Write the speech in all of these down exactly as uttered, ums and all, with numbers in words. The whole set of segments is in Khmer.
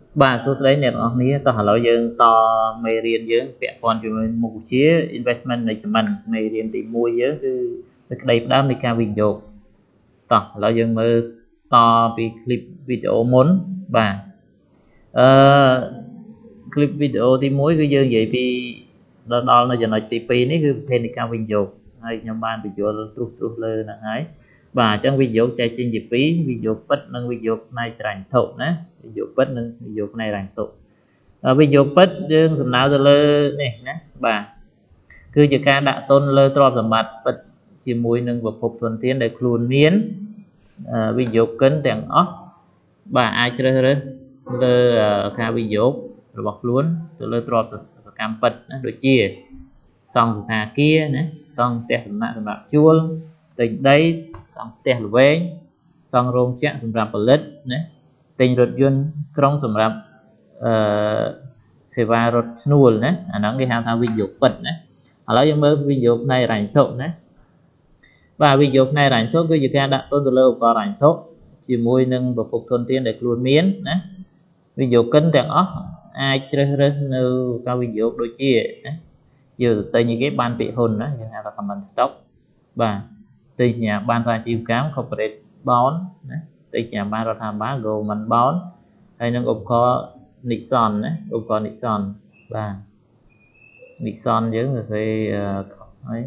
bà số đấy nè ở ní tao hỏi dương to mê riêng dương vẹn còn chỉ một chia investment này cho mình mê riêng thì mua dương cứ cái đây đám đi ca video tao hỏi dương mơ to vì clip video muốn bà ờ, clip video thì mỗi cái dương vậy vì đó, đó là giờ nói tê pê này cứ thêm đi ca video hay nhóm ban video trút trút lên là ấy và trong video chạy trên dịp phí video bất nâng video này rảnh thụ nè video bất nâng video này rảnh thụ ở video bất dương dùm nào rồi lơ này nè bà cứ chỉ ca đã tôn lơ trò dùm mặt bất chỉ mùi nâng và phục thuần tiến để khuôn miến video kênh đèn ốc bà ai chơi rồi lơ ca video rồi bọc luôn rồi lơ trò cam bật đôi chia xong thà kia nè xong tẹt sầm nạ sầm nạ chua tình đây xong tẹt về xong rong chạm sầm rạp lết nè tình rốt duyên krong sầm rạp seva rốt snuol nè anh nói cái hàng thao video bật nè ở đó mới video này rảnh thộn nè và video này rảnh thộn cái gì cả đã tôn từ lâu có rảnh thộn chỉ môi nâng và phục thuần tiên để luôn miến nè video cân đèn óc ai chơi rồi nêu cao video đôi chia nè giờ tới những cái ban bị hồn đó như là comment stop và từ nhà ban ra chiêu cám corporate bón từ nhà ban ra tham bá gồm mình bón hay nó cũng có Nixon đấy cũng có Nixon và Nixon giống là sẽ ấy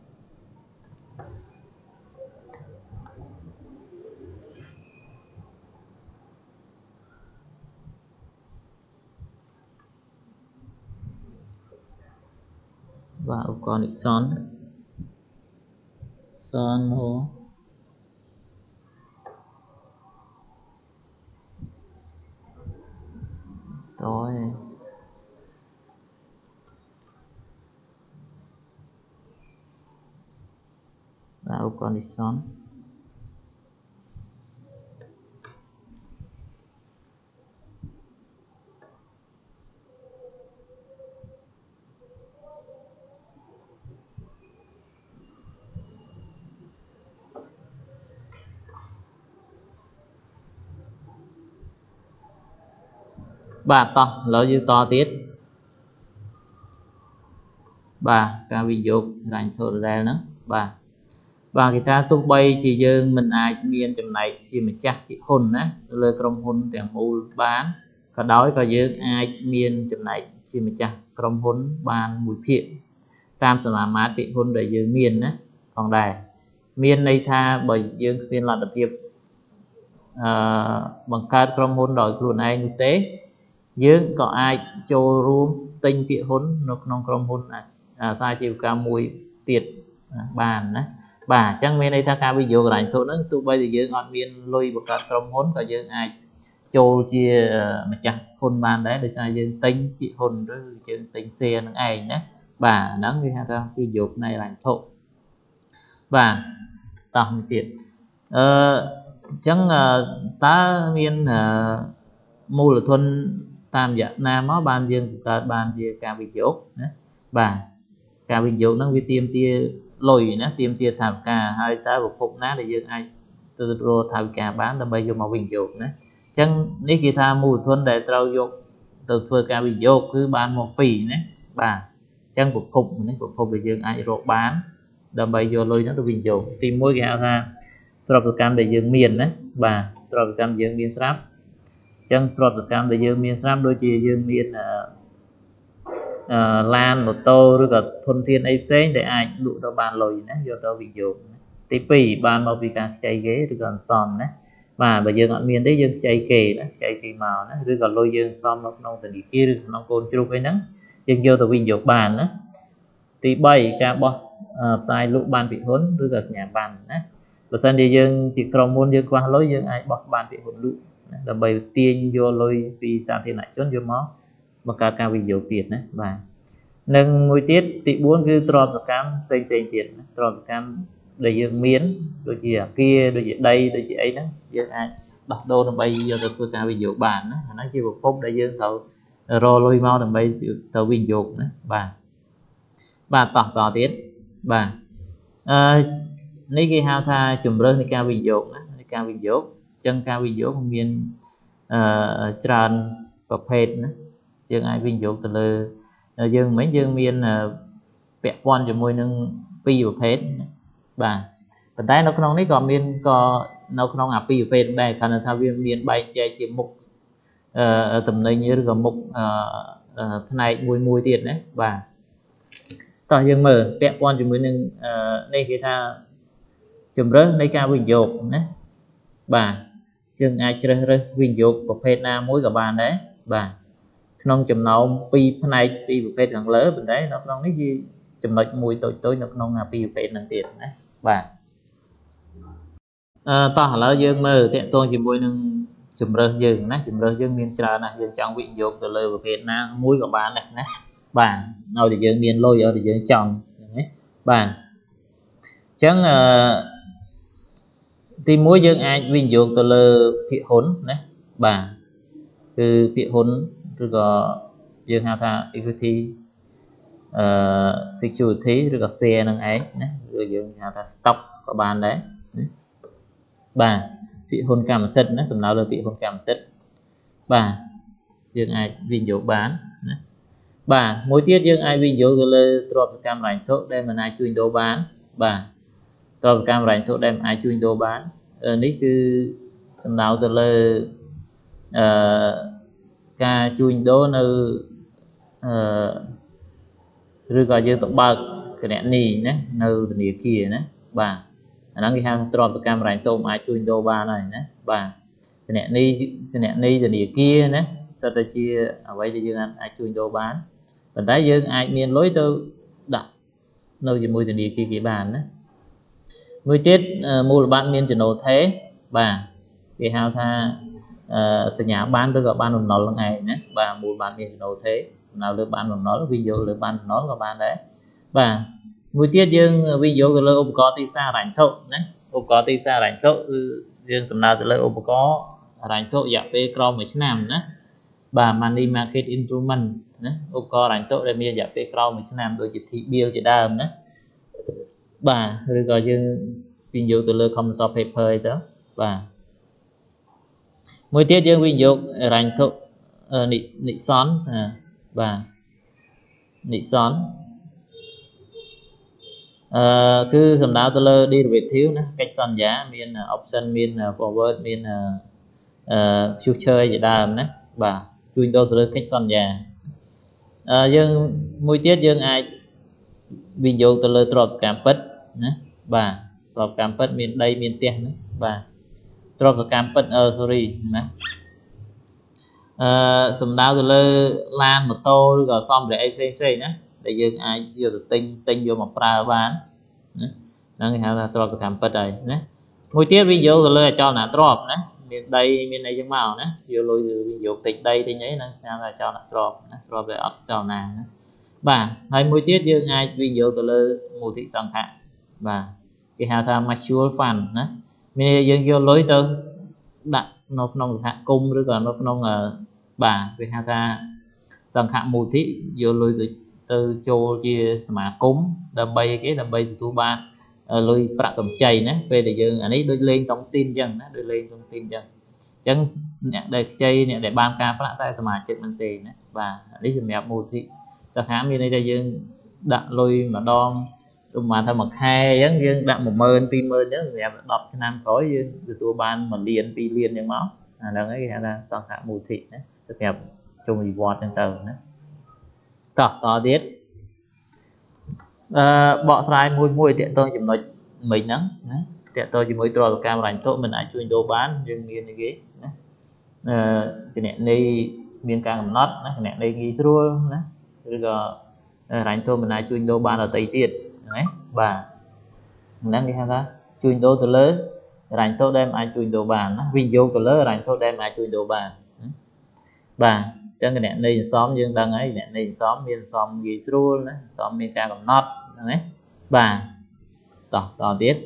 và còn Nixon son hồ tối và còn Nixon bà to lỡ như to tiết bà ca video rảnh thôi ra nữa bà và người ta tung bay chỉ dương mình ai miên trong này chỉ mình chắc cái hồn á lời trong hồn tiền mù bán có đói có dương ai miên trong này chỉ mình chắc trong hồn bàn mùi phiện tam sản mà mát bị hồn để dương miên á còn đài miên này tha bởi dương miên là đặc biệt bằng card trong hồn đòi luôn ai như thế dương có ai cho room tinh bị hồn nó non trong hồn à sai chiều cao mùi tiệt bàn á bà chẳng bên đây tha ca ví dụ rảnh thôi nó tụi bây giờ dương ngọn miên lôi một cả trong hồn có dương ai cho chia mà chẳng hồn bàn đấy để sai dương tinh bị hồn rồi dương tinh xe nó ai nhé bà nắng đi ha ví dụ này rảnh thôi và tạo tiệt chẳng ta miên mua là thuần tam dạ nam nó ban dương cả ban gì ca ví dụ bà ca ví dụ nó vi tiêm tia lồi nó tiêm tia thảm ca hai ta một phục ná để dương ai từ rồi thảm ca bán là bây giờ màu ví dụ nữa chẳng nếu khi ta mua thuần để trao dụ từ phơi ca ví dụ cứ bán một phỉ nữa bà chẳng một phục này một phục để dương ai rồi bán là bây giờ lôi nó từ ví dụ tìm mỗi cái ha trao từ cam để dương miền đấy bà trao từ cam dương miền sáp chân trọt được cam để dương miền sáp đôi chia dương miền uh, lan một tô rồi cả thôn thiên ấy xế để ai dụ tao bàn lồi nhé do tao bị dụ tí pì bàn màu vì càng chạy ghế rồi còn son đấy và bây giờ ngọn miền đấy dương chạy kề đó chạy kề màu đó rồi còn lôi dương son nó nông từ đi kia rồi nó côn chụp cái nắng dương vô tao bị dụ bàn đó tí bảy ca bọ sai lũ bàn bị hốn rồi cả nhà bàn đấy và sân đi dương chỉ còn muốn dương qua lối dương ai bọc bàn bị hốn lũ là bày tiên vô lôi vì sao thì lại chốn vô máu mà cả ca ví dụ tiền đấy và nâng ngôi tiết tị bốn cứ tròn được cam xây xây tiền tròn cam để dương miến đôi gì kia đôi gì đây đôi gì ấy đó dương ai đọc đô nó bay vô từ ca ví dụ bàn đó nó chỉ một phút để dương thầu rồi lôi mau đừng bay tàu ví dụ nữa bà bà tỏ tỏ tiết bà ní cái hao tha chùm rơi ní ca ví dụ ní ca ví dụ chân ca ví dụ không miên tràn ประเภทนะយើងអាចវិនិយោគទៅលើយើងមិនយើងមានពាក់ព័ន្ធជាមួយនឹងពីរប្រភេទបាទប៉ុន្តែនៅក្នុងនេះក៏មានក៏នៅក្នុងអាពីរប្រភេទដែរគ្រាន់តែថាវាមានបែងចែកជាមុខអឺតំណែងឬក៏មុខអឺផ្នែកមួយមួយទៀតណាបាទតោះយើងមើលពាក់ព័ន្ធជាមួយនឹងនេះគេថាជំរើសនៃការវិនិយោគណាបាទយើងអាចជ្រើសរើសវិនិយោគប្រភេទណាមួយក៏បានដែរបាទក្នុងចំណោមពីរផ្នែកពីរប្រភេទខាងលើប៉ុន្តែនៅក្នុងនេះជាចំណុចមួយតូចតូចនៅក្នុងអាពីរប្រភេទហ្នឹងទៀតណាបាទអឺតោះឥឡូវយើងមើលតកតងជាមួយនឹងជំរើសយើងណាជំរើសយើងមានច្រើនណាស់យើងចង់វិនិយោគទៅលើប្រភេទណាមួយក៏បានដែរណាបាទឲ្យតែយើងមានលុយឲ្យតែយើងចង់ណាបាទអញ្ចឹងអឺទីមួយយើងអាចវិនិយោគទៅលើភាគហ៊ុនណាបាទគឺភាគហ៊ុនឬក៏យើងហៅថា equity អឺ security ឬក៏ share នឹងឯងណាឬយើងហៅថា stock ក៏បានដែរណាបាទភាគហ៊ុនកម្មសិទ្ធិណាសំដៅលើភាគហ៊ុនកម្មសិទ្ធិបាទយើងអាចវិនិយោគបានណាបាទមួយទៀតយើងអាចវិនិយោគទៅលើទ្រព្យកម្មរ៉ាញ់ធុដែលមិនអាចជួញដូរបានបាទទ្រព្យកម្មរ៉ាញ់ធុដែលមិនអាចជួញដូរបាននេះគឺសំដៅទៅលើអឺការជួញដូរនៅអឺឬក៏យើងទៅបើកគណនីណានៅធនាគារណាបាទអាហ្នឹងគេហៅថាទ្រព្យកម្មរ៉ាញ់ធុអាចជួញដូរបានហើយណាបាទគណនីគណនីធនាគារណាសិតតែជាអ្វីដែលយើងអាចជួញដូរបានប៉ុន្តែយើងអាចមានលុយទៅដាក់នៅជាមួយធនាគារគេបានណាមួយទៀតមូលបត្រមានចំណូលថេរបាទគេហៅថាសញ្ញាប័ណ្ណឬក៏បានបំណុលហ្នឹងឯងណាបាទមូលបត្រមានចំណូលថេរសំដៅលើបានបំណុលវិនិយោគលើបានបំណុលក៏បានដែរបាទមួយទៀតយើងវិនិយោគទៅលើឧបករណ៍ទីផ្សារហិរញ្ញវត្ថុណាឧបករណ៍ទីផ្សារហិរញ្ញវត្ថុគឺយើងដំណើរទៅលើឧបករណ៍ហិរញ្ញវត្ថុរយៈពេលក្រោមមួយឆ្នាំណាបាទ money market instrument ណាឧបករណ៍ហិរញ្ញវត្ថុដែលមានរយៈពេលក្រោមមួយឆ្នាំដូចជា T-bill ជាដើមណាបាទឬក៏យើងវិនិយោគទៅលើ commercial paper អីទៅបាទមួយទៀតយើងវិនិយោគហិរញ្ញវត្ថុនិស្សនបាទនិស្សនអឺគឺសំដៅទៅលើ derivative ណាកិច្ចសន្យាមាន option មាន forward មានអឺ future ជាដើមណាបាទជួញដូរទៅលើកិច្ចសន្យាអឺយើងមួយទៀតយើងអាចវិនិយោគទៅលើទ្រព្យកម្មពិតណាបាទទ្រព្យកម្មពិតមានដីមានផ្ទះណាបាទទ្រព្យកម្មពិតអឺ sorry ណាអឺសំដៅទៅលើឡានម៉ូតូឬក៏សម្ភារៈផ្សេងផ្សេងណាដែលយើងអាចយកទៅទិញទិញយកមកប្រើបានណាហ្នឹងគេហៅថាទ្រព្យកម្មពិតហើយណាមួយទៀតវិនិយោគទៅលើអចលនទ្រព្យណាមានដីមានអីចឹងមកណាយកលុយទៅវិនិយោគទិញដីទិញអីហ្នឹងគេហៅថាអចលនទ្រព្យណាទ្រព្យដែលអត់ចលនាណាបាទហើយមួយទៀតយើងអាចវិនិយោគទៅលើមូលនិធិសង្ឃៈបាទគេហៅថា mutual fund ណាមានយើងយកលុយទៅដាក់នៅក្នុងសហគមន៍ឬក៏នៅក្នុងបាទគេហៅថាសង្ឃៈមូលនិធិយកលុយទៅទៅចូលជាសមាគមដើម្បីគេដើម្បីទទួលបានលុយប្រាក់កម្ចីណាពេលដែលយើងអានេះដូចលេងតុងទីនអញ្ចឹងណាដូចលេងតុងទីនអញ្ចឹងអញ្ចឹងអ្នកដែលខ្ចីអ្នកដែលបានការប្រាក់តែសមាជិកនឹងទេណាបាទនេះសម្រាប់មូលនិធិសង្ឃៈមានន័យថាយើងដាក់លុយម្ដងប្រហែលថាមួយខែអញ្ចឹងយើងដាក់មួយម៉ឺនពីរម៉ឺនអញ្ចឹងសម្រាប់ដប់ឆ្នាំក្រោយយើងទទួលបានមួយលានពីរលានអញ្ចឹងមកអាហ្នឹងឯងគេហៅថាសង្ឃៈមូលនិធិណាសម្រាប់ជុំវិវត្តអញ្ចឹងទៅណាតោះតទៀតអឺបកស្រាយមួយមួយតកតងចំណុចមិញហ្នឹងណាតកតជាមួយទ្រព្យកម្មរ៉ាញ់ទុមិនអាចជួញដូរបានយើងមានអីគេណាអឺគណនីមានការកំណត់ណាគណនីងាយស្រួលណាឬក៏រ៉ាញ់ទុមិនអាចជួញដូរបានដទៃទៀតហ្នឹងឯងបាទហ្នឹងគេហៅថាជួញដូរទៅលើរ៉ាញ់ទុដែលមិនអាចជួញដូរបានណាវិនិយោគទៅលើរ៉ាញ់ទុដែលមិនអាចជួញដូរបានបាទអញ្ចឹងគណនីសំយើងដឹងហើយគណនីសំមានសំងាយស្រួលណាសំមានការកំណត់ហ្នឹងណាបាទតោះតទៀត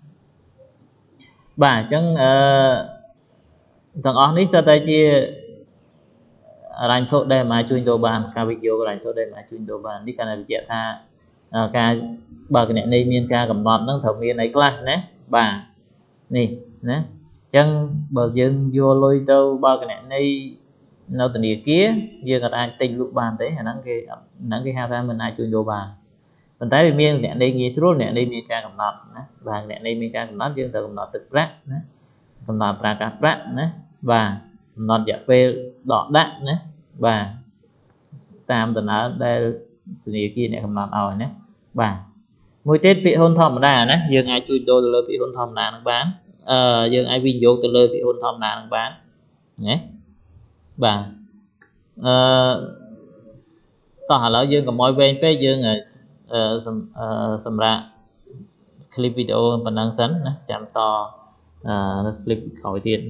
បាទអញ្ចឹងអឺទាំងអស់នេះសុទ្ធតែជារ៉ាញ់ធុដែលមិនអាចជួញដូរបានការវិនិយោគរ៉ាញ់ធុដែលមិនអាចជួញដូរបាននេះគាត់បញ្ជាក់ថាការបើគណនីមានការកំណត់ហ្នឹងត្រូវមានអីខ្លះណាបាទនេះណាអញ្ចឹងបើយើងយកលុយទៅបើគណនីនៅធនាគារយើងអាចទិញលក់បានទេអាហ្នឹងគេហ្នឹងគេហៅថាមិនអាចជួញដូរបានប៉ុន្តែវាមានអ្នកនេះងាយស្រួលអ្នកនេះមានការកំណត់ណាបាទអ្នកនេះមានការកំណត់យើងត្រូវកំណត់ទឹកប្រាក់ណាកំណត់ត្រាការប្រាក់ណាបាទកំណត់រយៈពេលដកដាក់ណាបាទតាមដំណើរដែលធនាគារអ្នកកំណត់ឲ្យណាបាទមួយទៀតពាក្យហ៊ុនធម្មតាណាយើងអាចជួញដូរទៅលើពាក្យហ៊ុនធម្មតានឹងបានអឺយើងអាចវិនិយោគទៅលើពាក្យហ៊ុនធម្មតានឹងបានណាបាទអឺតោះឥឡូវយើងកុំឲ្យវែងពេកយើងអឺសម្រាប់ clip video ប៉ុណ្ណឹងសិនណាចាំតអឺ clip ក្រោយទៀត